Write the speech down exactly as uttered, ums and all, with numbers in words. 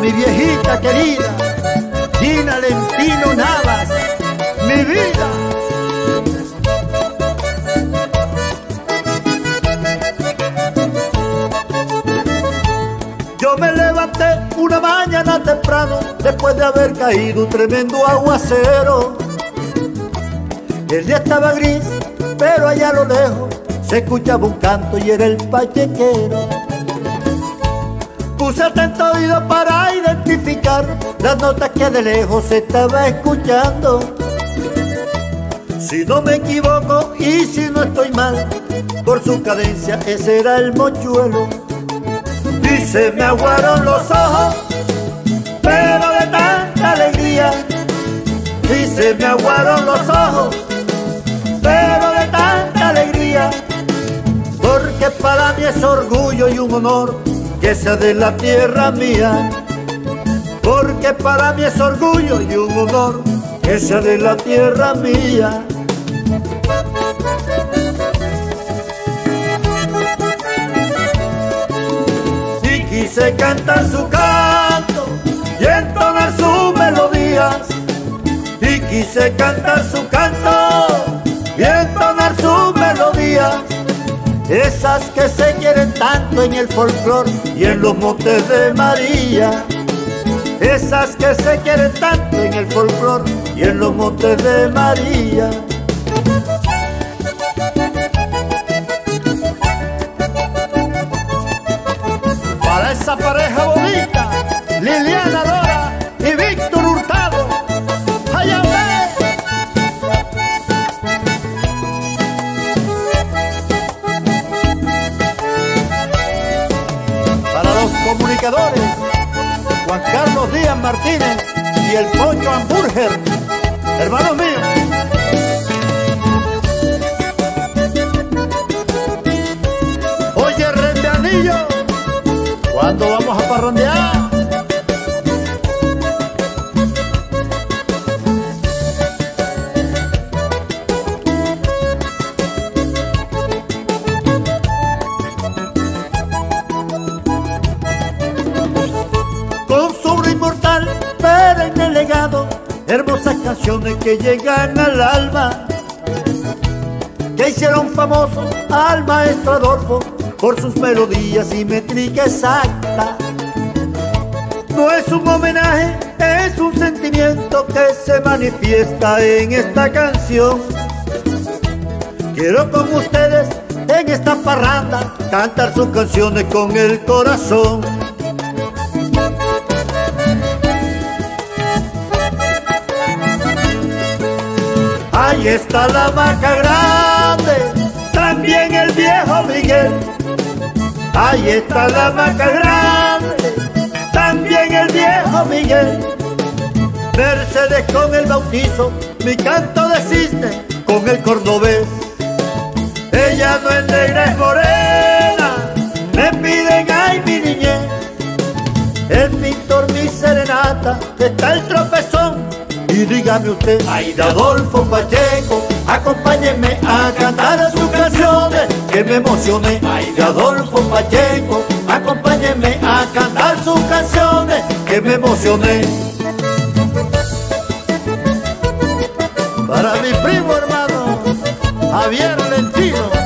mi viejita querida, Gina Lempino Navas, mi vida. Yo me levanté una mañana temprano, después de haber caído un tremendo aguacero. El día estaba gris, pero allá a lo lejos se escuchaba un canto y era el pachequero. Puse atento oído para identificar las notas que de lejos se estaba escuchando. Si no me equivoco y si no estoy mal, por su cadencia ese era el mochuelo. Y se me aguaron los ojos, pero de tanta alegría. Y se me aguaron los ojos, pero de tanta alegría. Porque para mí es orgullo y un honor que sea de la tierra mía. Porque para mí es orgullo y un honor que sea de la tierra mía. Y quise cantar su canto y entonar sus melodías. Y quise cantar su canto y entonar sus melodías. Esas que se quieren tanto en el folclor y en los montes de María. Esas que se quieren tanto en el folclor y en los montes de María. Para esa pareja bonita, Liliana Lora y Víctor Hurtado. ¡Allá ve! Comunicadores, Juan Carlos Díaz Martínez y el Pollo Hamburger, hermanos míos. Oye, Rendeanillo, ¿cuándo vamos a parrandear? Hermosas canciones que llegan al alma, que hicieron famoso al maestro Adolfo por sus melodías y métrica exacta. No es un homenaje, es un sentimiento que se manifiesta en esta canción. Quiero con ustedes en esta parranda cantar sus canciones con el corazón. Ahí está la hamaca grande, también el viejo Miguel. Ahí está la hamaca grande, también el viejo Miguel. Mercedes con el bautizo, mi canto de cisne con el cordobés. Ella no es negra, es morena, me piden ay mi niñez. El pintor mi serenata, está el tropezón. Y dígame usted, ay de Adolfo Pacheco, acompáñenme a cantar sus canciones que me emocioné. Ay de Adolfo Pacheco, acompáñenme a cantar sus canciones que me emocioné. Para mi primo hermano Javier Lempino.